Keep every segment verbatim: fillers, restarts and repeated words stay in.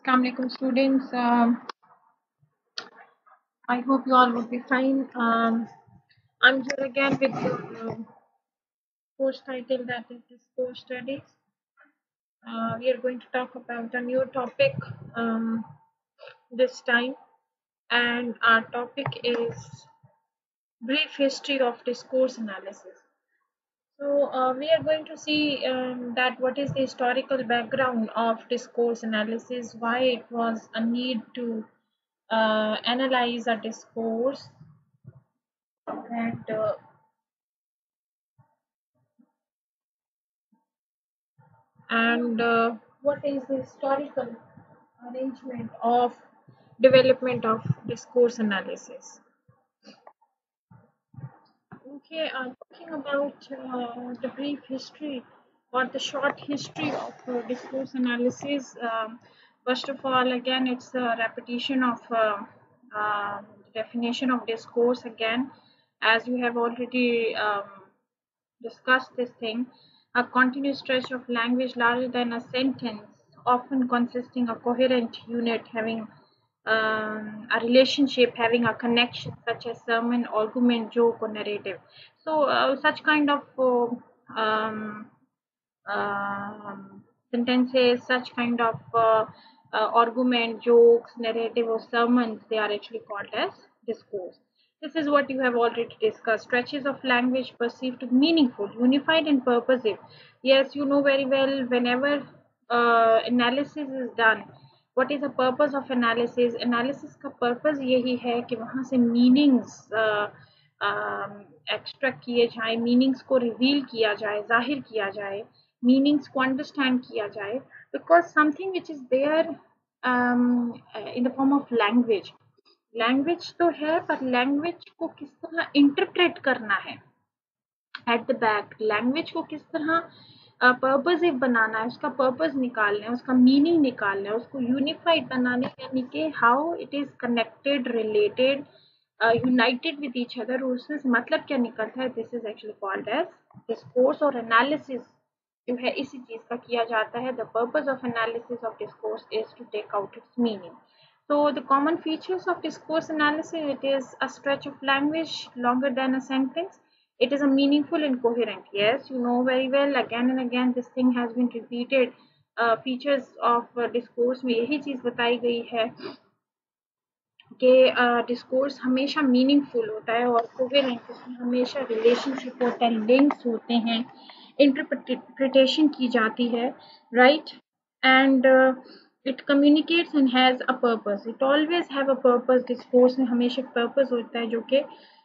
Assalamualaikum students. Um, I hope you all would be fine. Um, I'm here again with your um, course title, that is Discourse Studies. Uh, we are going to talk about a new topic um, this time, and our topic is brief history of discourse analysis. So uh, we are going to see um, that what is the historical background of discourse analysis, why it was a need to uh, analyze a discourse, and uh, and uh, what is the historical arrangement of development of discourse analysis. Okay, I'm talking about uh, the brief history or the short history of uh, discourse analysis. Um, first of all, again, it's a repetition of uh, uh, definition of discourse again, as you have already um, discussed this thing. A continuous stretch of language larger than a sentence, often consisting a coherent unit having um, a relationship, having a connection, such as sermon, argument, joke, or narrative. So, uh, such kind of uh, um, um, sentences, such kind of uh, uh, argument, jokes, narrative, or sermons, they are actually called as discourse. This is what you have already discussed. Stretches of language perceived to be meaningful, unified, and purposive. Yes, you know very well, whenever uh, analysis is done, what is the purpose of analysis? Analysis का purpose यही है कि वहाँ से meanings extract किए जाए, meanings को reveal किया जाए, जाहिर किया जाए, मीनिंग्स को अंडरस्टैंड किया जाए, because something which is there in the form of language. Language तो है, पर लैंग्वेज को किस तरह इंटरप्रेट करना है एट द बैक, लैंग्वेज को किस तरह पर्पजिव uh, बनाना है, उसका पर्पज निकालना है, उसका मीनिंग निकालना है, उसको यूनिफाइड बनाने, यानी कि how it is connected, related, united with each other, उससे मतलब क्या निकलता है. This is actually called as discourse. और एनालिसिस जो है इसी चीज का किया जाता है. The purpose of analysis of discourse is to take out its meaning. So the common features of discourse analysis, it is a stretch of language longer than a sentence. It is a meaningful and coherent. Yes, you know very well, again and again this thing has been repeated. Uh, features of uh, discourse में यही चीज बताई गई है कि discourse हमेशा meaningful होता है और कोहेरेंट, उसमें हमेशा रिलेशनशिप होता है, लिंक्स होते हैं, इंटरप्रिटेशन की जाती है, right. And it communicates and has a purpose. It always have a purpose. Discourse में हमेशा पर्पस होता है जो कि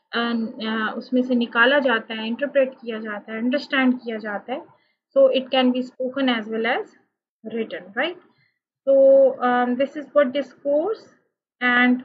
उसमें से निकाला जाता है, इंटरप्रेट किया जाता है, अंडरस्टैंड किया जाता है. So it can be spoken as well as written, right? So um, this is what discourse. And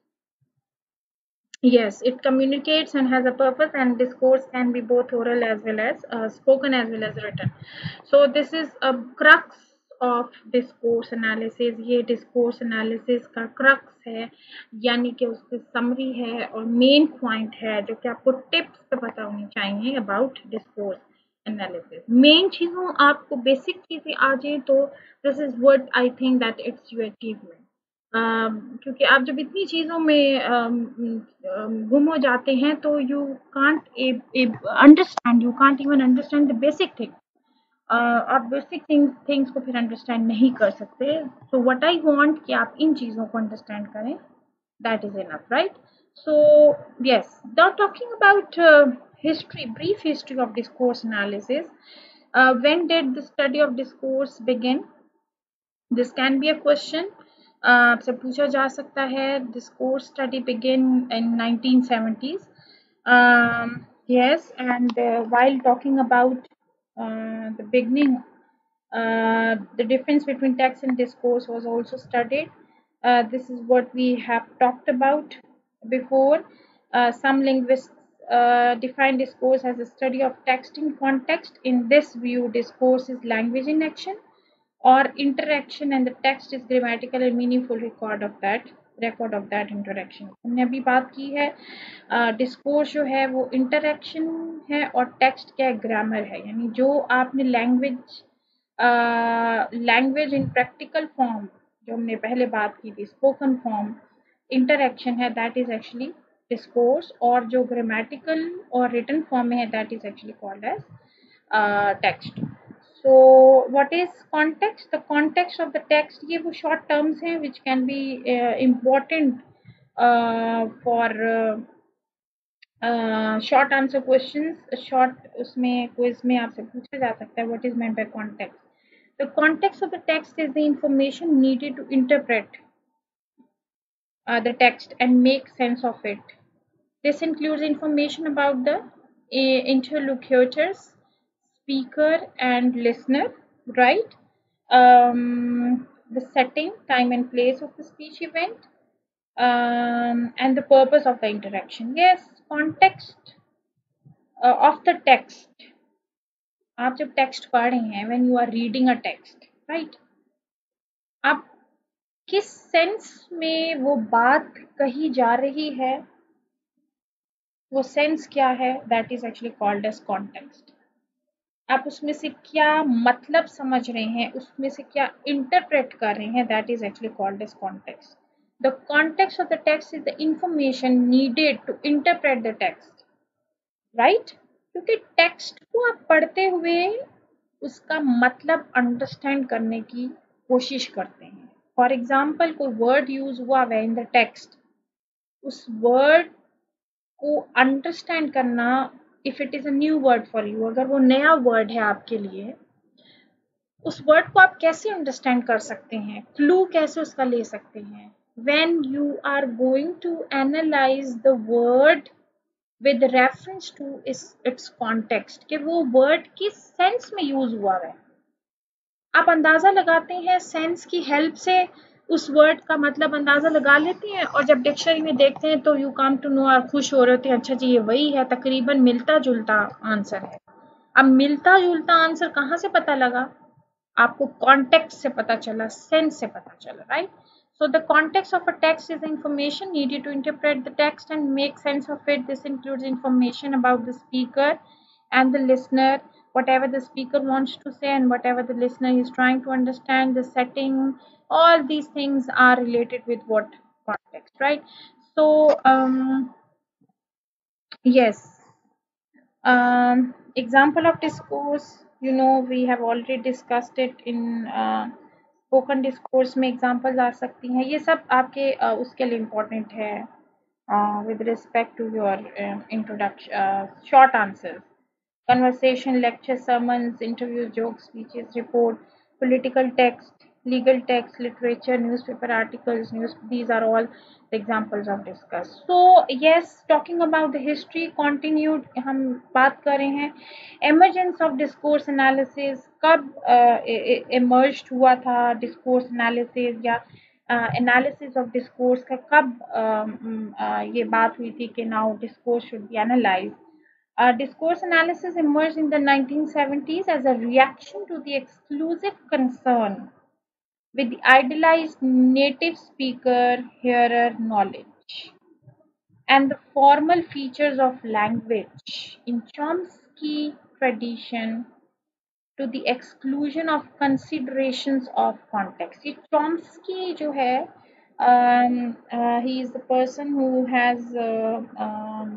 yes, it communicates and has a purpose, and discourse can be both oral as well as uh, spoken as well as written. So this is a crux of discourse analysis. ये discourse analysis का crux है, यानी कि उसकी summary है और main point है जो कि आपको tips पे पता होनी चाहिए about discourse analysis. Main चीज़ों आपको basic चीज़ें आ जाए तो this is what I think that it's your achievement. Um, क्योंकि आप जब इतनी चीज़ों में um, um, गुम हो जाते हैं तो you can't understand, you can't even understand the basic thing. आप बेसिक थिंग्स थिंग्स को फिर अंडरस्टैंड नहीं कर सकते. सो व्हाट आई वांट कि आप इन चीज़ों को अंडरस्टैंड करें, that is enough, right. So yes, now talking about history, brief history of discourse analysis. When did the study of discourse begin? This can be a question. आपसे पूछा जा सकता है. Discourse study begin in nineteen seventies. um, yes, and uh, while talking about uh, the beginning, uh, the difference between text and discourse was also studied. Uh, this is what we have talked about before. Uh, some linguists uh, define discourse as a study of text in context. In this view, discourse is language in action or interaction, and the text is grammatical and meaningful record of that record of that interaction. हमने अभी बात की है discourse जो है वो interaction है और टेक्स्ट क्या है, ग्रामर है. यानी जो आपने language language in practical form जो हमने पहले बात की थी, स्पोकन फॉर्म इंटरेक्शन है, दैट इज एक्चुअली डिस्कोर्स, और जो ग्रामेटिकल और रिटन फॉर्म में है that is actually called as text. So what is context? The context of the text, ये वो short terms हैं which can be uh, important uh, for uh, short answer questions. Short उसमें quiz में आपसे पूछा जा सकता है what is meant by context. The context of the text is the information needed to interpret the text and make sense of it. This includes information about the interlocutors, speaker and listener, right? Um, the setting, time and place of the speech event, um, and the purpose of the interaction. Yes, context uh, of the text. आप जब text पढ़ रहे हैं, when you are reading a text, right? आप किस sense में वो बात कही जा रही है, वो सेंस क्या है, that is actually called as context. आप उसमें से क्या मतलब समझ रहे हैं, उसमें से क्या इंटरप्रेट कर रहे हैं, that is actually called as context. The context of the text is the information needed to interpret the text, right? क्योंकि टेक्स्ट को आप पढ़ते हुए उसका मतलब अंडरस्टैंड करने की कोशिश करते हैं. फॉर एग्जाम्पल, कोई वर्ड यूज हुआ है इन द टेक्स्ट, उस वर्ड को अंडरस्टैंड करना, if it is a new word for you, अगर वो नया वर्ड है आपके लिए, उस वर्ड को आप कैसे अंडरस्टैंड कर सकते हैं, क्लू कैसे उसका ले सकते हैं. When you are going to analyse the word with reference to its, its context, कि वो वर्ड किस सेंस में यूज हुआ है, आप अंदाजा लगाते हैं सेंस की हेल्प से, उस वर्ड का मतलब अंदाजा लगा लेते हैं, और जब डिक्शनरी में देखते हैं तो यू कम टू नो, और खुश हो रहे होते हैं, अच्छा जी ये वही है, तकरीबन मिलता जुलता आंसर है. अब मिलता जुलता आंसर कहाँ से पता लगा, आपको कॉन्टेक्स्ट से पता चला, सेंस से पता चला, right? So the context of a text is the information needed to interpret the text and make sense of it. This includes information about the speaker and the listener, whatever the speaker wants to say and whatever the listener is trying to understand, the setting, all these things are related with what context, right? So um, yes, um, example of discourse, you know, we have already discussed it in uh, spoken discourse में examples आ सकती हैं. ये सब आपके uh, उसके लिए important है with respect to your introduction. Short answers, conversation, lecture, sermons, interviews, jokes, speeches, report, political text, legal text, literature, newspaper articles, news. These are all the examples of discuss. So yes, talking about the history continued, हम बात कर रहे हैं emergence of discourse analysis. कब emerged हुआ था discourse analysis, या analysis of discourse का कब uh, uh, ये बात हुई थी कि now discourse should be analysed. Uh, discourse analysis emerged in the nineteen seventies as a reaction to the exclusive concern with the idealized native speaker hearer knowledge and the formal features of language in Chomsky tradition to the exclusion of considerations of context. ये Chomsky जो है, um, uh, he is the person who has uh, um,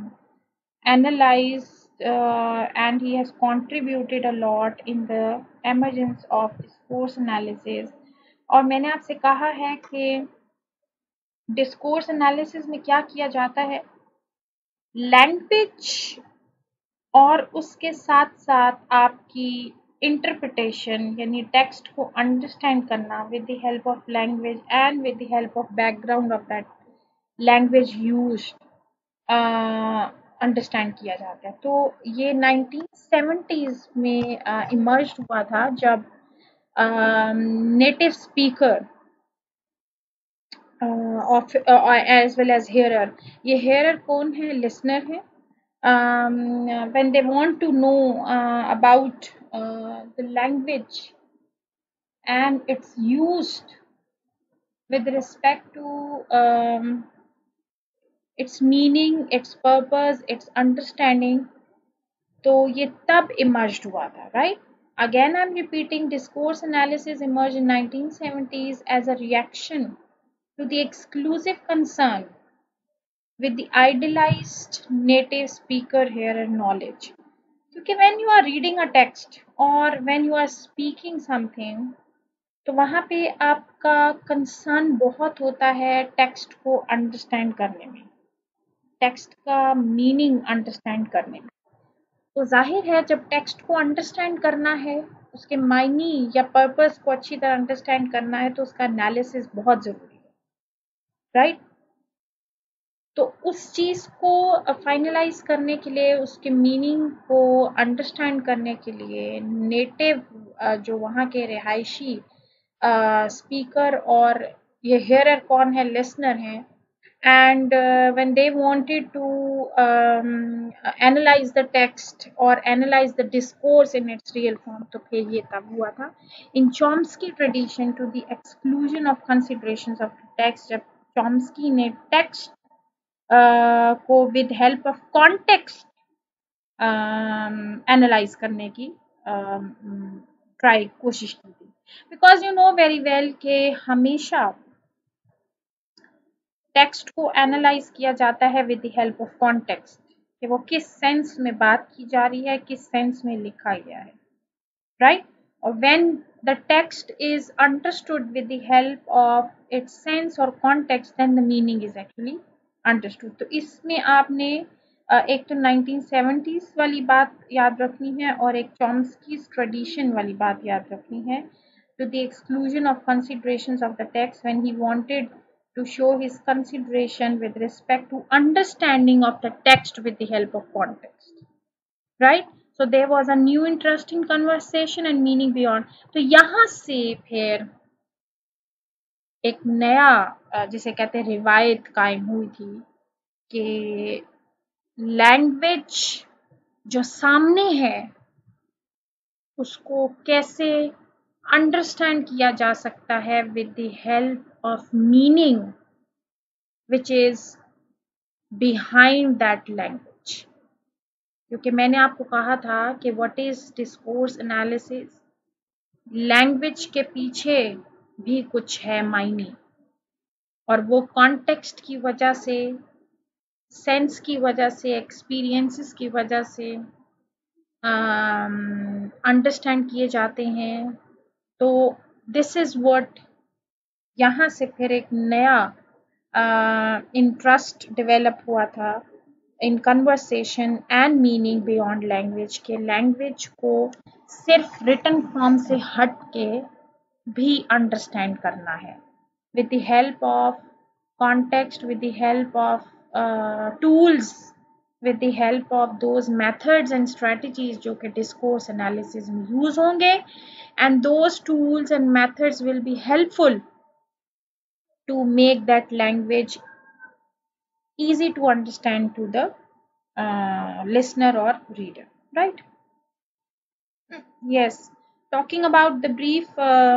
analyzed uh, and he has contributed a lot in the emergence of discourse analysis. और मैंने आपसे कहा है कि discourse analysis में क्या किया जाता है, लैंग्वेज और उसके साथ साथ आपकी इंटरप्रिटेशन, यानी टेक्स्ट को अंडरस्टैंड करना with the help of language and with the help of background of that language used understand किया जाता है. तो ये नाइनटीन सेवेंटीज़ में इमर्ज हुआ था जब native speaker of as well as hearer, ये हेयरर कौन है, लिसनर है, when they want to know about the language and its used with respect to um, its meaning, its purpose, its understanding, तो ये तब इमर्ज हुआ था, right? Again, I'm repeating, discourse analysis emerged in nineteen seventies as a reaction to the exclusive concern with the idealized native speaker here and knowledge. क्योंकि when you are reading a text or when you are speaking something, तो वहाँ पे आपका concern बहुत होता है text को understand करने में, टेक्स्ट का मीनिंग अंडरस्टैंड करने में। तो जाहिर है जब टेक्स्ट को अंडरस्टैंड करना है, उसके मायने या पर्पस को अच्छी तरह अंडरस्टैंड करना है, तो उसका एनालिसिस बहुत ज़रूरी है, राइट। तो उस चीज़ को फाइनलाइज करने के लिए, उसके मीनिंग को अंडरस्टैंड करने के लिए नेटिव जो वहाँ के रिहायशी स्पीकर और ये हेयरर कौन है, लिसनर हैं, and uh, when they wanted to um, analyze the text or analyze the discourse in its real form, तो फिर ये तब हुआ था in Chomsky tradition to the exclusion of considerations of the text, जब चॉम्स्की ने text uh, को with help of context analyse um, करने की ट्राई um, कोशिश की थी। Because you know very well कि हमेशा टेक्स्ट को एनालाइज किया जाता है with the help of context, कि वो किस सेंस में बात की जा रही है, किस सेंस में लिखा गया है, राइट। और when the text is understood with the help of its sense और context, then the meaning is actually understood. तो इसमें आपने एक तो नाइनटीन सेवेंटीज़ वाली बात याद रखनी है और एक चॉम्स्की ट्रेडिशन वाली बात याद रखनी है, to the exclusion of considerations of the text when he wanted to show his consideration with respect to understanding of the text with the help of context, right? So there was a new interesting conversation and meaning beyond. तो यहाँ से फिर एक नया जिसे कहते हैं रिवायत कायम हुई थी कि लैंग्वेज जो सामने है उसको कैसे अंडरस्टैंड किया जा सकता है with the help of meaning which is behind that language. क्योंकि मैंने आपको कहा था कि what is discourse analysis, language के पीछे भी कुछ है मायने, और वो कॉन्टेक्स्ट की वजह से, सेंस की वजह से, एक्सपीरियंसेस की वजह से अंडरस्टैंड uh, किए जाते हैं। तो दिस इज व्हाट, यहाँ से फिर एक नया इंटरेस्ट uh, डेवलप हुआ था in conversation and meaning beyond language, के लैंग्वेज को सिर्फ रिटन फॉर्म से हट के भी अंडरस्टैंड करना है with the help of context, with the help of tools, with the help of those methods and strategies जो कि discourse analysis में use होंगे, and those tools and methods will be helpful to make that language easy to understand to the uh, listener or reader, right? Yes, talking about the brief uh,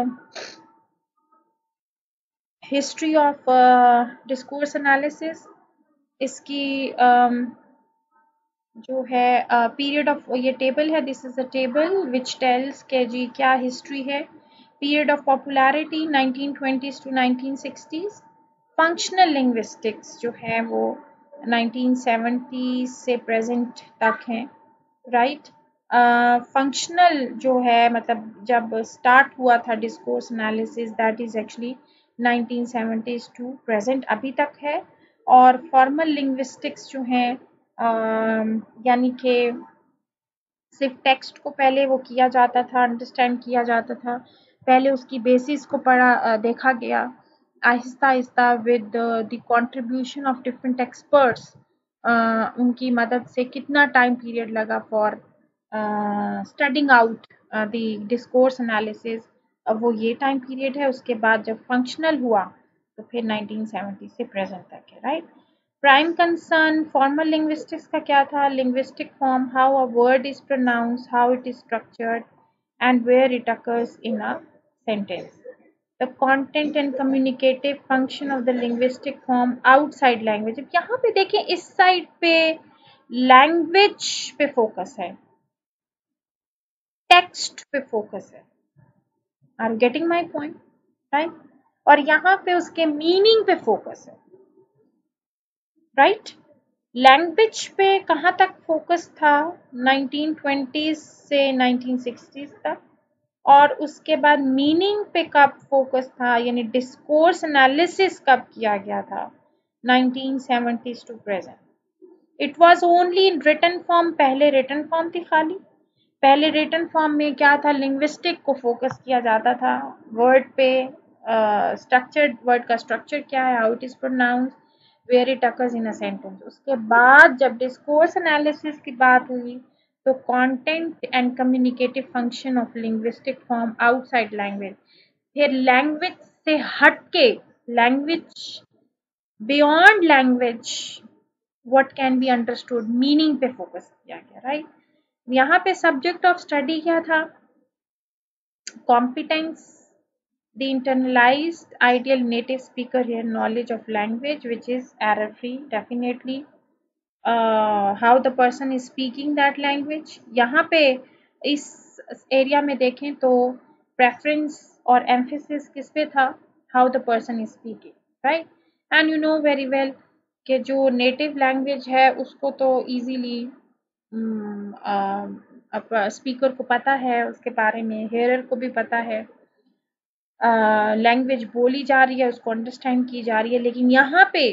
history of uh, discourse analysis, इसकी um, जो है period of, ये table है, this is a table which tells के जी क्या history है। Period of popularity nineteen twenties to nineteen sixties, functional linguistics जो है वो नाइनटीन सेवेंटी से प्रेजेंट तक हैं, राइट। फंक्शनल uh, जो है मतलब जब स्टार्ट हुआ था discourse analysis, that is actually nineteen seventies to present अभी तक है। और फॉर्मल लिंग्विस्टिक्स जो हैं Uh, यानी कि सिर्फ टेक्स्ट को पहले वो किया जाता था, अंडरस्टैंड किया जाता था, पहले उसकी बेसिस को पढ़ा देखा गया, आहिस्ता आहिस्ता with the contribution of different experts, उनकी मदद से कितना टाइम पीरियड लगा for studying out the discourse analysis, अब वो ये टाइम पीरियड है। उसके बाद जब फंक्शनल हुआ तो फिर नाइनटीन सेवेंटी से प्रेजेंट तक है, right. Prime concern formal linguistics का क्या था? Linguistic form, how a word is pronounce, how it is structured and where it occurs in a sentence. The content and communicative function of the linguistic form outside language. अब यहाँ पे देखें, इस side पे language पे focus है, text पे focus है। Are you getting my point, right? और यहाँ पे उसके मीनिंग पे फोकस है, राइट? लैंग्वेज पे कहाँ तक फोकस था? नाइनटीन ट्वेंटीज़ से नाइनटीन सिक्सटीज़ तक। और उसके बाद मीनिंग पे कब फोकस था, यानी डिस्कोर्स एनालिसिस कब किया गया था? Nineteen seventies to present. It was only in written form, पहले रिटन फॉर्म थी खाली। पहले रिटन फॉर्म में क्या था, लिंग्विस्टिक को फोकस किया जाता था, वर्ड पे, स्ट्रक्चर, uh, वर्ड का स्ट्रक्चर क्या है, how it is pronounce, where it occurs in a sentence. उसके बाद जब डिस्कोर्स एनालिसिस की बात हुई तो content and communicative function of linguistic form outside language, फिर लैंग्वेज से हटके, language beyond language, what can be understood, meaning पे फोकस किया गया, राइट? यहाँ पे सब्जेक्ट ऑफ स्टडी क्या था? Competence, the internalized ideal native speaker here knowledge of language which is error free, definitely. uh, how the person is speaking that language, यहाँ पे इस एरिया में देखें तो प्रेफरेंस और एम्फेसिस किस पे था? how the person is speaking, right? and you know very well कि जो नेटिव लैंग्वेज है उसको तो इजीली अब स्पीकर को पता है उसके बारे में, हेयरर को भी पता है, लैंग्वेज uh, बोली जा रही है, उसको अंडरस्टैंड की जा रही है। लेकिन यहाँ पे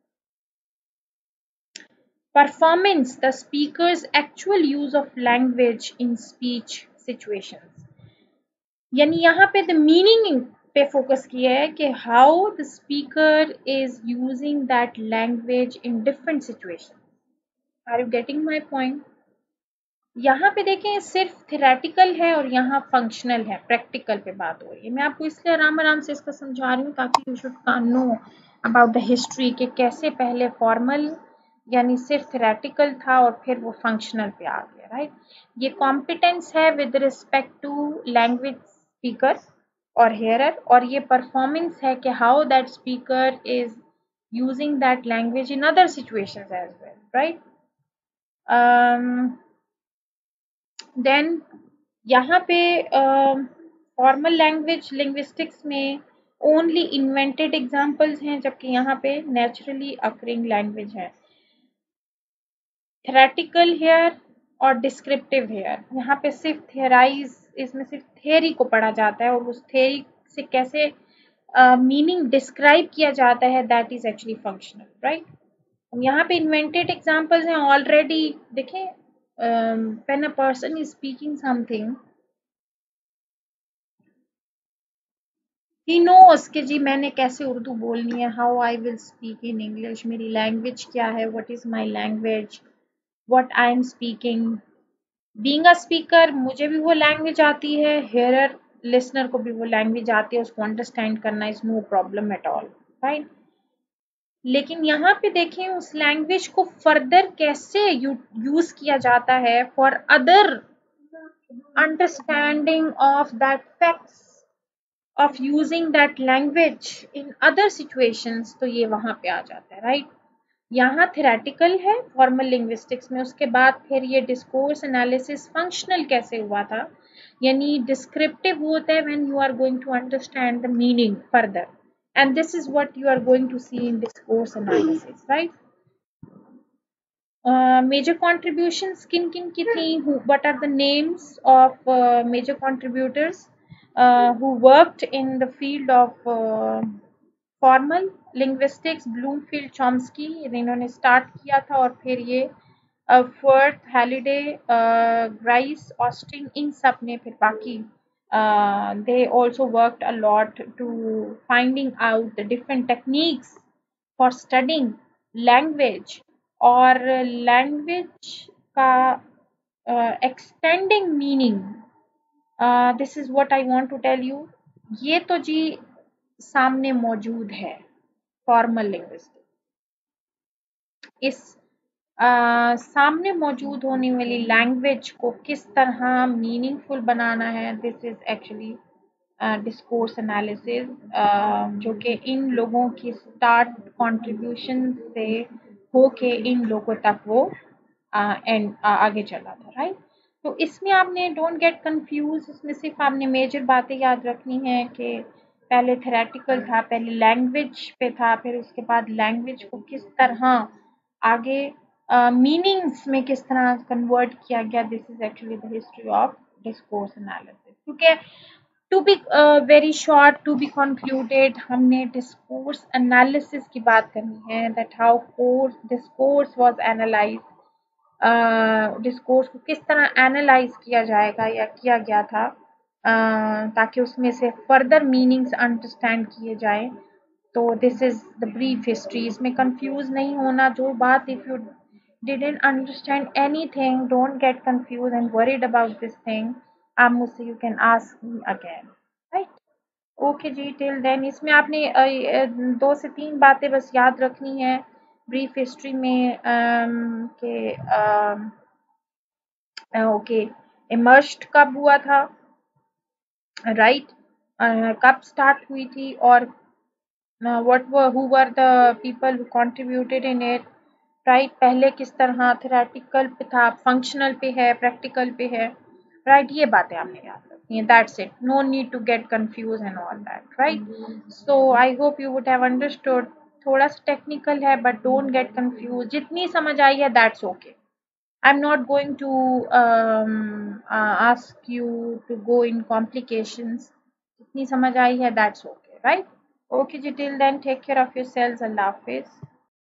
performance, the speakers actual use of language in speech situations, यानी यहाँ पे द मीनिंग पे फोकस किया है कि how the speaker is using that language in different situations. Are you getting my point? यहाँ पे देखें सिर्फ थेरेटिकल है और यहाँ फंक्शनल है, प्रैक्टिकल पे बात हो रही है। मैं आपको इसलिए आराम आराम से इसका समझा रही हूँ ताकि you should know about the history कि कैसे पहले फॉर्मल यानी सिर्फ थेरेटिकल था और फिर वो फंक्शनल पे आ गया, राइट? ये कॉम्पिटेंस है with respect to language speaker और हेयरर, और ये परफॉर्मेंस है कि how that speaker is using that language in other situations as well, right? Then यहाँ पे फॉर्मल लैंग्वेज लिंग्विस्टिक्स में ओनली इन्वेंटेड एग्जाम्पल्स हैं, जबकि यहाँ पे नेचुरली अकरिंग लैंग्वेज है। थेरेटिकल हेयर और डिस्क्रिप्टिव हेयर, यहाँ पे सिर्फ थेराइज, इसमें सिर्फ थेरी को पढ़ा जाता है और उस थेरी से कैसे मीनिंग uh, डिस्क्राइब किया जाता है, that is actually functional, right? यहाँ पे इन्वेंटेड एग्जाम्पल्स हैं ऑलरेडी। देखें, when a person is speaking something, he knows कि जी मैंने कैसे उर्दू बोलनी है, how I will speak in English, मेरी लैंग्वेज क्या है, what is my language, what I am speaking. Being a speaker मुझे भी वो लैंग्वेज आती है, हेयरर लिसनर को भी वो लैंग्वेज आती है, उसको अंडरस्टैंड करना is no problem at all, right? लेकिन यहाँ पे देखें उस लैंग्वेज को फर्दर कैसे यूज किया जाता है for other understanding of that facts of using that language in other situations, तो ये वहां पे आ जाता है, राइट? यहाँ थेरेटिकल है फॉर्मल लिंग्विस्टिक्स में, उसके बाद फिर ये डिस्कोर्स एनालिसिस फंक्शनल कैसे हुआ था, यानी डिस्क्रिप्टिव होता है when you are going to understand the meaning further, and this is what you are going to see in discourse analysis, right? Major contributions किन किन की थी, what are the names of major contributors Uh, who worked in the field of uh, formal linguistics? Bloomfield, Chomsky, इन्होंने start किया था, और फिर ये Firth, Halliday, Grice, Austin, इन सब ने फिर बाकी uh, they also worked a lot to finding out the different techniques for studying language, और language का uh, extending meaning। This is what I want to tell you. ये तो जी सामने मौजूद है फॉर्मल लिंग्विस्टिक्स, इस uh, सामने मौजूद होने वाली लैंग्वेज को किस तरह मीनिंगफुल बनाना है, this is actually discourse analysis, जो कि इन लोगों की स्टार्ट कंट्रीब्यूशन से होके इन लोगों तक वो एंड uh, uh, आगे चला था, राइट? तो इसमें आपने डोंट गेट कंफ्यूज, इसमें सिर्फ आपने मेजर बातें याद रखनी है कि पहले थेरेटिकल था, पहले लैंग्वेज पे था, फिर उसके बाद लैंग्वेज को किस तरह आगे मीनिंग्स uh, में किस तरह कन्वर्ट किया गया. This is actually the history of discourse analysis. क्योंकि to be very short, to be concluded, हमने डिस्कोर्स एनालिसिस की बात करनी है, that how course discourse was analyse, discourse को किस तरह एनालाइज किया जाएगा या किया गया था uh, ताकि उसमें से फर्दर मीनिंग्स अंडरस्टैंड किए जाएं. तो this is the brief history. इसमें कंफ्यूज नहीं होना. जो बात if you didn't understand anything, don't get confused and worried about this thing. आप मुझसे you can ask me again, right? Okay जी, टिल देन इसमें आपने अ, अ, दो से तीन बातें बस याद रखनी है ब्रीफ हिस्ट्री में अम, के अम, अ, ओके इमर्स्ड कब हुआ था, राइट, कब स्टार्ट हुई थी, और what were who were the people who contributed in it, right. पहले किस तरह थेरेटिकल पे था, फंक्शनल पे है, प्रैक्टिकल पे है, राइट. ये बातें आपने याद रखनी है. That's it. No need to get confuse and all that, right. So I hope you would have understood. थोड़ा सा टेक्निकल है बट डोंट गेट कंफ्यूज. जितनी समझ आई है that's okay. I'm not going to um, uh, ask you to go in complications. जितनी समझ आई है that's okay, right? Okay ji, till then take care of yourselves. Allah Hafiz.